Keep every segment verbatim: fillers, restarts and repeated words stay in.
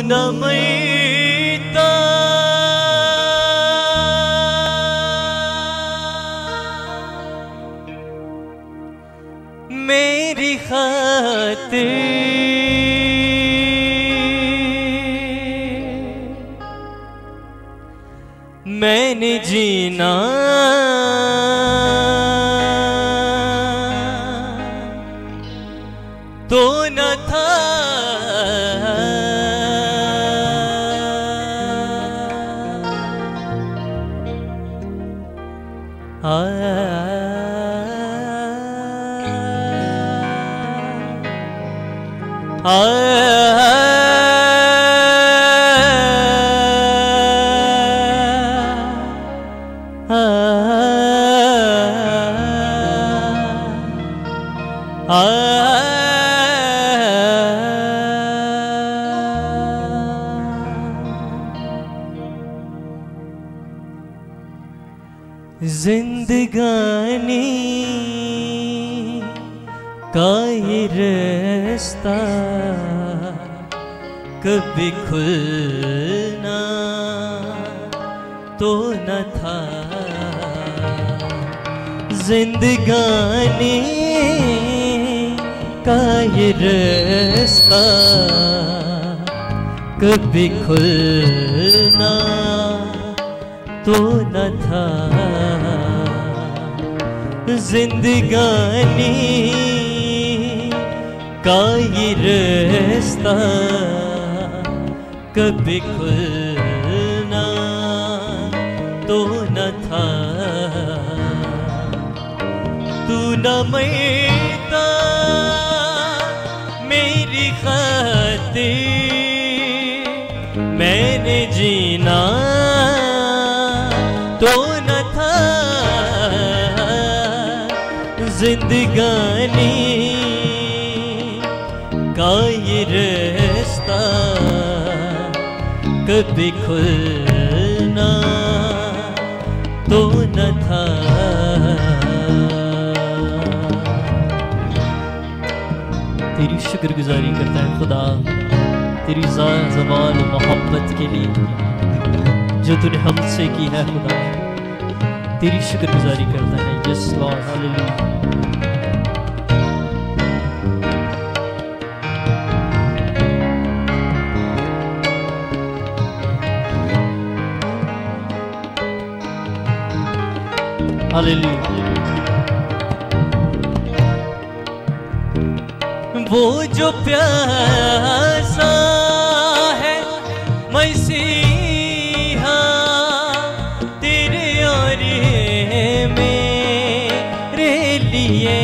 न मैता मेरी खातिर मैंने जीना तो न था। आ, आ, जिंदगानी का ये रास्ता कभी खुलना तो न था। जिंदगानी का ये रास्ता कभी खुलना तो न था। जिंदगानी का ये रास्ता कभी खुलना तो न था। तू न मैता मेरी खातिर मैंने जीना तो न था। जिंदगानी का ये रास्ता कभी खुलना तो न था। तेरी शुक्रगुजारी करता है खुदा तेरी ज़वाल मोहब्बत के लिए जो तूने हमसे की है। खुदा तेरी शुक्रगुजारी करता है। Yes lord hallelujah. हालेलुया। वो जो प्यासा है मसीहा तेरे और मेरे लिए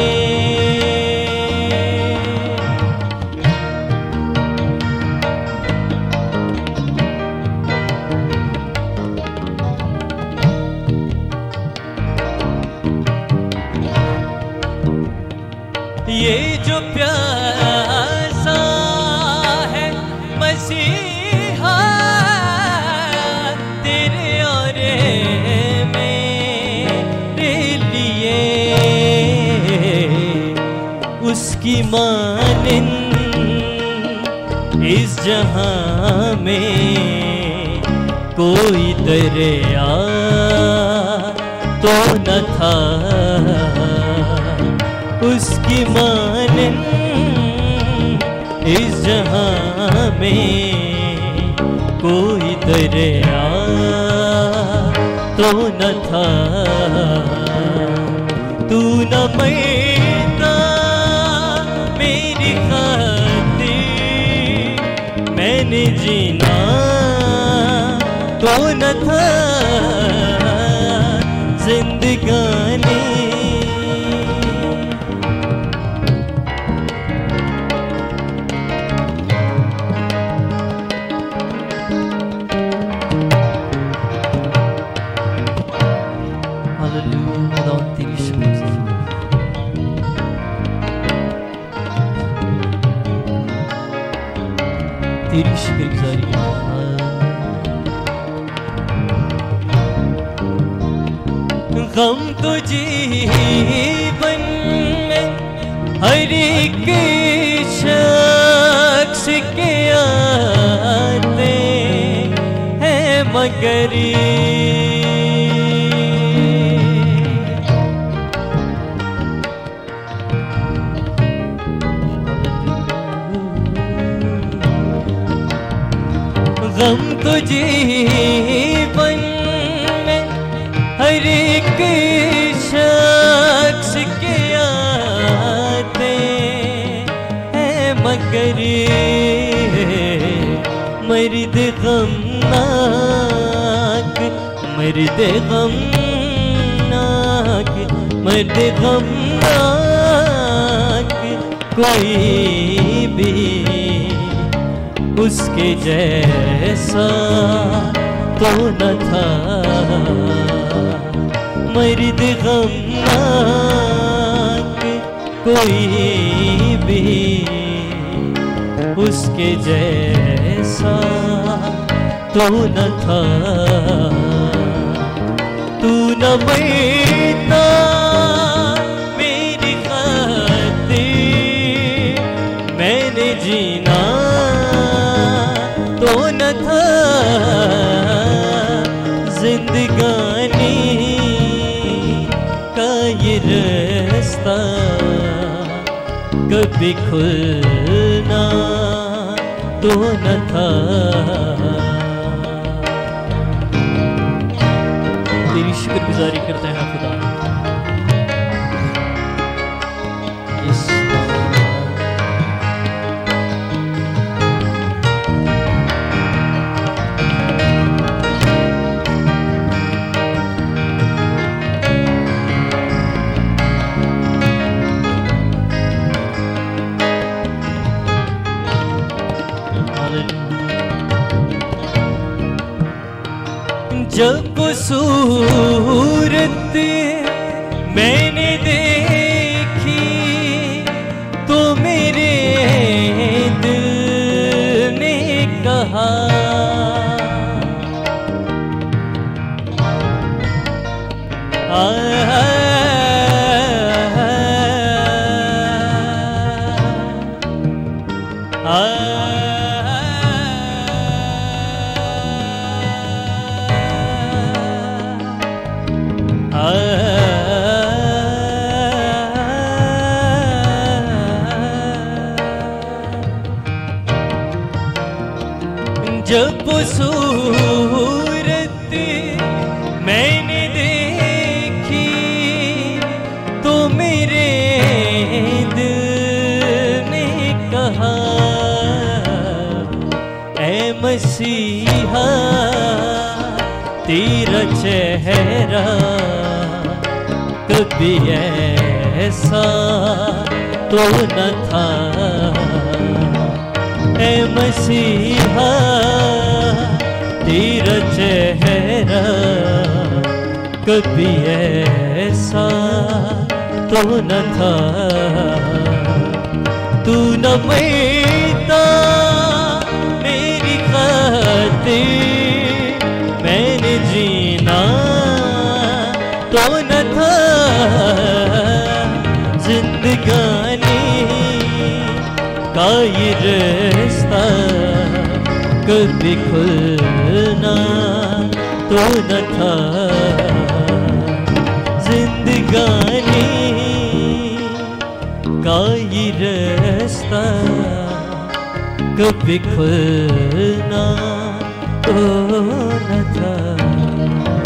ये जो प्यासा है मसीहा तेरे और मेरे लिए उसकी मानिंद इस जहां में कोई दरिया तो न था। उसकी मानिंद इस जहां में कोई दरिया तो न था। तू न मैता मेरी खातिर मैंने जीना तो न था। जिंदगानी तेरी शुक्रगुजारी गम तो जीवन में हर एक शख्स के आते हैं मगर गम तो जीवन में हर एक शख्स के आते हैं मगर मर्द गमनाक मर्द गमनाक मर्द गमनाक कोई भी उसके जैसा तो न था। मर्द गमनाक कोई भी उसके जैसा तो न था। तू न मरता मेरी खातिर मैंने जीना तो न था। जिंदगानी का ये रास्ता कभी खुलना तो न था। तेरी शुक्रगुजारी करते हैं खुदा। इस जब सूरत मैंने देखी तो मेरे दिल ने कहा आ, आ, आ, जब सूरत मैंने देखी तो मेरे दिल ने कहा ऐ मसीहा तेरा चेहरा कभी ऐसा तो न था। ऐ मसीहा तेरा चेहरा कभी ऐसा तो न था। तू न मरता मेरी खातिर मैंने जीना तो न था। जिंदगानी का ये रास्ता कभी खुलना तो न था। जिंदगानी का ये रास्ता कभी खुलना तो न था।